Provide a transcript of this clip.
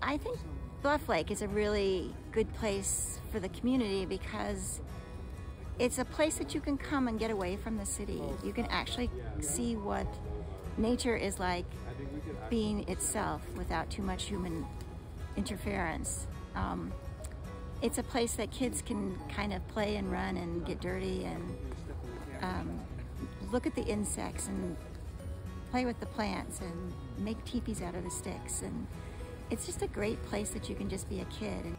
I think Bluff Lake is a really good place for the community because it's a place that you can come and get away from the city. You can actually see what nature is like being itself without too much human interference. It's a place that kids can kind of play and run and get dirty and look at the insects and play with the plants and make teepees out of the sticks. And it's just a great place that you can just be a kid.